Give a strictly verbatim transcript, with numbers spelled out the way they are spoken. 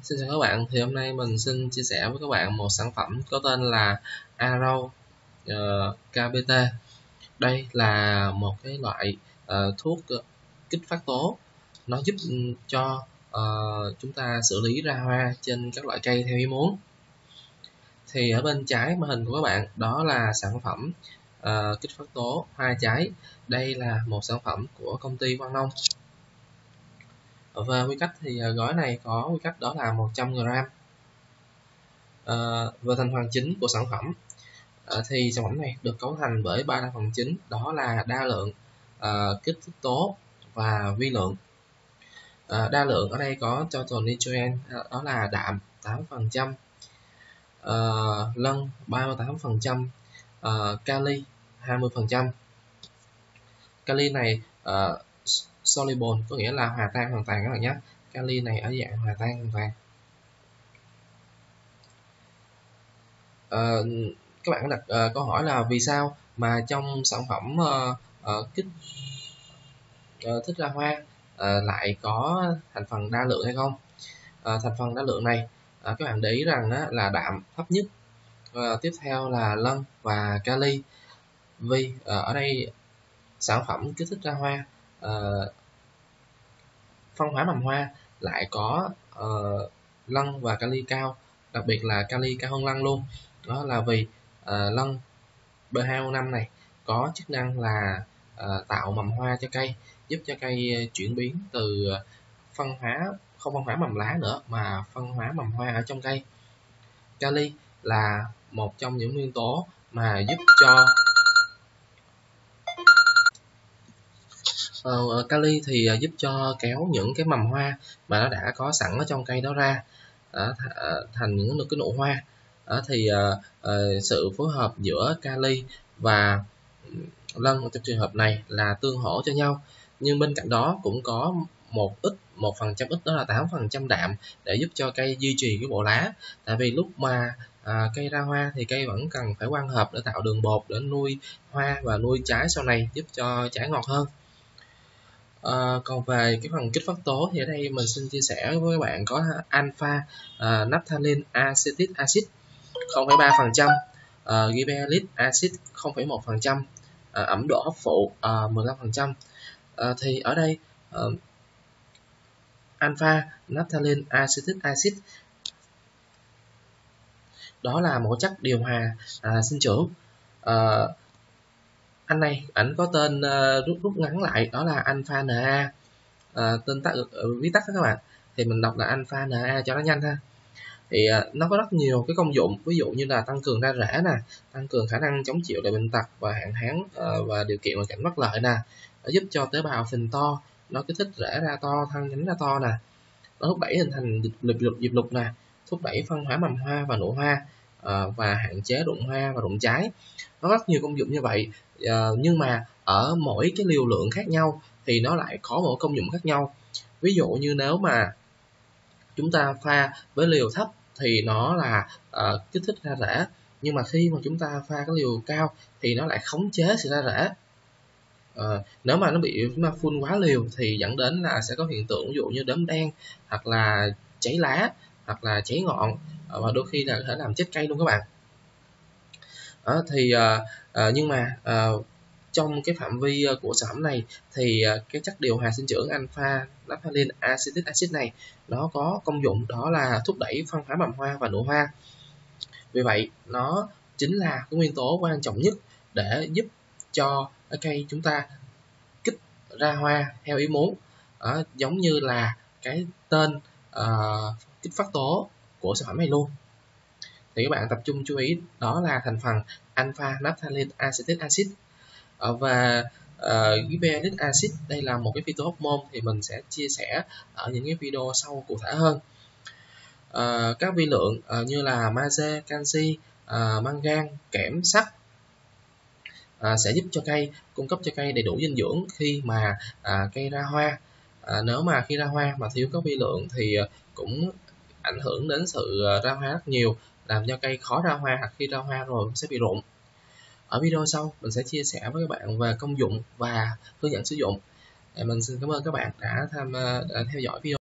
Xin chào các bạn, thì hôm nay mình xin chia sẻ với các bạn một sản phẩm có tên là Arrow uh, ca bê tê. Đây là một cái loại uh, thuốc kích phát tố, nó giúp cho uh, chúng ta xử lý ra hoa trên các loại cây theo ý muốn. Thì ở bên trái màn hình của các bạn đó là sản phẩm uh, kích phát tố hoa trái. Đây là một sản phẩm của công ty Quang Nông. Và quy cách thì gói này có quy cách đó là một trăm gam. À, về thành phần chính của sản phẩm à, thì sản phẩm này được cấu thành bởi ba thành phần chính, đó là đa lượng, à, kích thích tố và vi lượng. À, đa lượng ở đây có total nitrogen, đó là đạm tám phần trăm, à, lân ba mươi tám phần trăm, à, kali hai mươi phần trăm. Kali này à, soluble có nghĩa là hòa tan hoàn toàn các bạn nhé. Kali này ở dạng hòa tan hoàn toàn. Uh, các bạn đặt uh, câu hỏi là vì sao mà trong sản phẩm uh, uh, kích uh, thích ra hoa uh, lại có thành phần đa lượng hay không? Uh, thành phần đa lượng này uh, các bạn để ý rằng uh, là đạm thấp nhất, uh, tiếp theo là lân và kali. Vì uh, ở đây sản phẩm kích thích ra hoa, uh, phân hóa mầm hoa lại có uh, lân và kali cao, đặc biệt là kali cao hơn lân luôn. Đó là vì uh, lân B hai O năm này có chức năng là uh, tạo mầm hoa cho cây, giúp cho cây chuyển biến từ phân hóa, không phân hóa mầm lá nữa mà phân hóa mầm hoa ở trong cây. Kali là một trong những nguyên tố mà giúp cho uh, kali thì uh, giúp cho kéo những cái mầm hoa mà nó đã có sẵn ở trong cây đó ra uh, th thành những cái nụ hoa. Đó thì uh, uh, sự phối hợp giữa kali và lân trong trường hợp này là tương hỗ cho nhau, nhưng bên cạnh đó cũng có một ít một phần trăm ít, đó là tám phần trăm đạm, để giúp cho cây duy trì cái bộ lá. Tại vì lúc mà à, cây ra hoa thì cây vẫn cần phải quang hợp để tạo đường bột để nuôi hoa và nuôi trái sau này, giúp cho trái ngọt hơn. À, còn về cái phần kích phát tố thì ở đây mình xin chia sẻ với các bạn có alpha à, naphthalene acetic acid không phẩy ba phần trăm, uh, gibberellic acid không phẩy một phần trăm, uh, ẩm độ hấp phụ uh, mười lăm phần trăm. Uh, thì ở đây uh, alpha naphthalene acetic acid đó là một chất điều hòa uh, sinh trưởng. Uh, anh này ảnh có tên uh, rút rút ngắn lại đó là alpha en a, uh, tên tắt uh, viết tắt đó các bạn, thì mình đọc là alpha en a cho nó nhanh ha. Thì uh, nó có rất nhiều cái công dụng, ví dụ như là tăng cường ra rễ nè, tăng cường khả năng chống chịu lại bệnh tật và hạn hán uh, và điều kiện hoàn cảnh bất lợi nè, nó giúp cho tế bào phình to, nó kích thích rễ ra to, thân nhánh ra to nè, nó thúc đẩy hình thành diệp lục diệp lục nè, thúc đẩy phân hóa mầm hoa và nụ hoa, uh, và hạn chế rụng hoa và rụng trái. Nó rất nhiều công dụng như vậy, uh, nhưng mà ở mỗi cái liều lượng khác nhau thì nó lại có một công dụng khác nhau. Ví dụ như nếu mà chúng ta pha với liều thấp thì nó là uh, kích thích ra rễ, nhưng mà khi mà chúng ta pha cái liều cao thì nó lại khống chế sự ra rễ. Uh, nếu mà nó bị mà phun quá liều thì dẫn đến là sẽ có hiện tượng ví dụ như đốm đen, hoặc là cháy lá, hoặc là cháy ngọn, uh, và đôi khi là có thể làm chết cây luôn các bạn. Uh, thì uh, uh, nhưng mà uh, trong cái phạm vi của sản phẩm này thì cái chất điều hòa sinh trưởng alpha naphthalene acetic acid này nó có công dụng đó là thúc đẩy phân hóa mầm hoa và nụ hoa. Vì vậy nó chính là cái nguyên tố quan trọng nhất để giúp cho cây chúng ta kích ra hoa theo ý muốn. Đó, giống như là cái tên uh, kích phát tố của sản phẩm này luôn. Thì các bạn tập trung chú ý đó là thành phần alpha naphthalene acetic acid. Và uh, gibberellic acid đây là một cái phyto hormone, thì mình sẽ chia sẻ ở những cái video sau cụ thể hơn. Uh, các vi lượng uh, như là magie, canxi, uh, mangan, kẽm, sắt uh, sẽ giúp cho cây cung cấp cho cây đầy đủ dinh dưỡng khi mà uh, cây ra hoa. Uh, nếu mà khi ra hoa mà thiếu các vi lượng thì uh, cũng ảnh hưởng đến sự uh, ra hoa rất nhiều, làm cho cây khó ra hoa, hoặc khi ra hoa rồi sẽ bị rụng. Ở video sau mình sẽ chia sẻ với các bạn về công dụng và hướng dẫn sử dụng. Mình xin cảm ơn các bạn đã tham đã theo dõi video.